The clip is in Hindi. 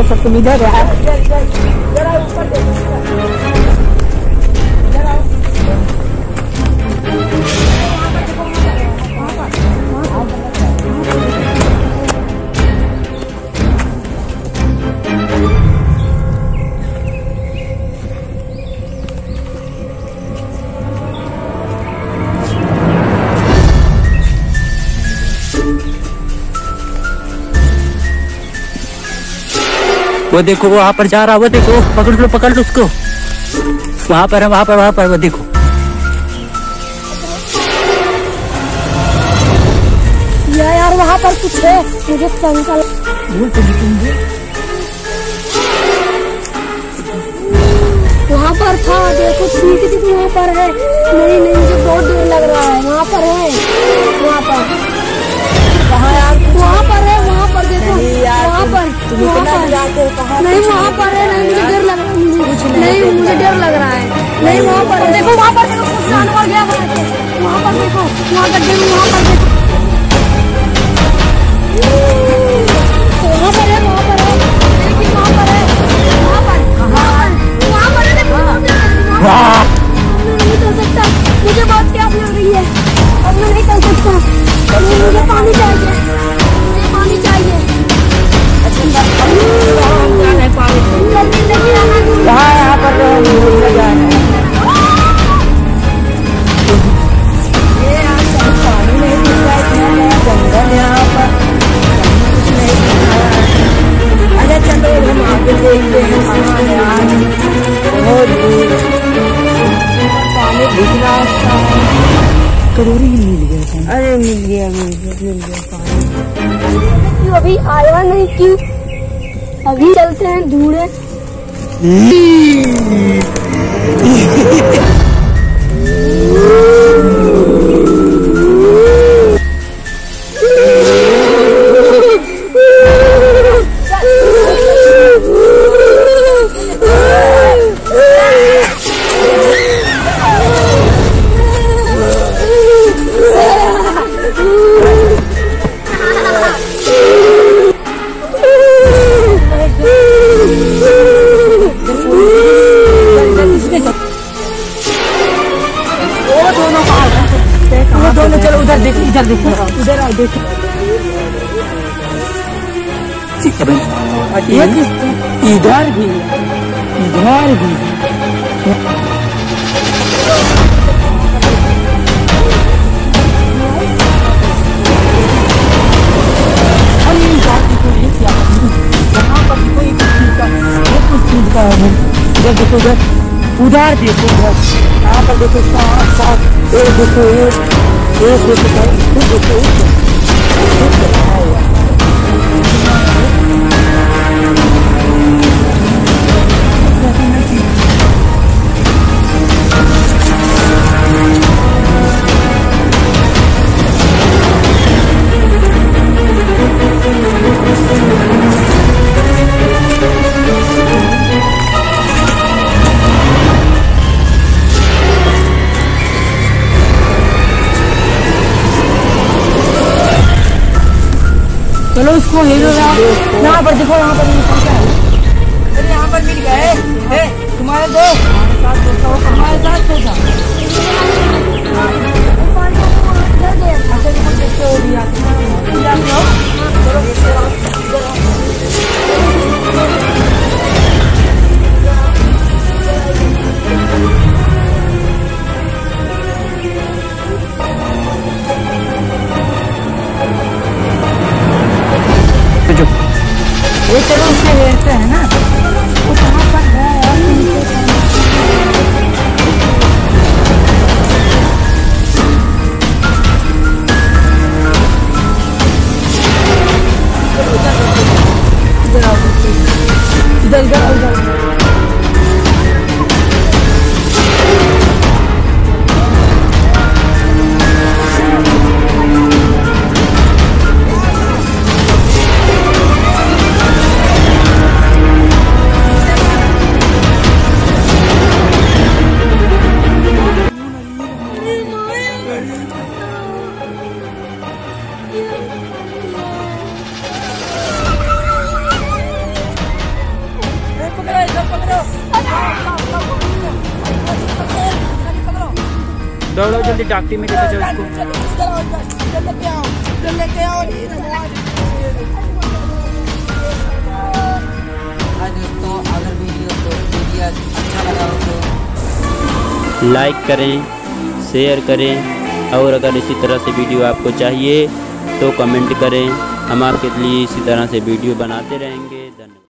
सब तुम इधर है। वो देखो वहां पर जा रहा, वो देखो, पकड़ लो उसको। वहां पर है, वहां पर वो देखो। यार वहां पर कुछ है, मुझे शंका वहां पर था, देखो ठीक है वहां पर है। नहीं मुझे बहुत डर लग रहा है। वहां पर है, वहां पर कहाँ यार? वहाँ पर है, वहाँ पर देखो, वहाँ पर नहीं, वहाँ पर है। नहीं मुझे डर लग रहा है, नहीं मुझे डर लग रहा है। नहीं वहाँ पर देखो, वहाँ पर देखो कुछ जानवर गया वहाँ पर देखो, वहाँ पर देखो, वहाँ पर देखो, वहाँ पर है, वहाँ पर है, लेकिन वहाँ पर है, वहाँ पर है, देखो नहीं चल सकता, मुझे बहुत प्यास लग रही है, अब मैं नहीं चल सकता। मुझे पानी चाहिए, मुझे पानी चाहिए। यहाँ पर पानी नहीं दिख रहा है, जंगल यहाँ पर कुछ नहीं दिख रहा है। अरे चलो हम आगे देखते हैं कहाँ है आज। बहुत दूर पानी दिख रहा है, करोड़ी ही मिल गया। अरे मिल गया पानी। अभी आया नहीं क्यों? अभी चलते हैं ढूंढे। चलो उधर देखो, उधर आओ देखो। इधर भी उधर देखो, यहाँ पर देखो, साफ एक देखो, एक देखो, चलो उसको हेलो यहाँ पर देखो, यहाँ पर अरे यहाँ पर मिल गए तुम्हारे दोस्त, हमारे साथ ये चलो उससे लेते हैं ना, वो कहाँ पर है यार? इधर दौड़ो जल्दी डॉक्टरी में लेके जाओ इसको। दोस्तों अगर वीडियो अच्छा लगा हो तो लाइक करें, शेयर करें और अगर इसी तरह से वीडियो आपको चाहिए तो कमेंट करें। हम आपके लिए इसी तरह से वीडियो बनाते रहेंगे। धन्यवाद।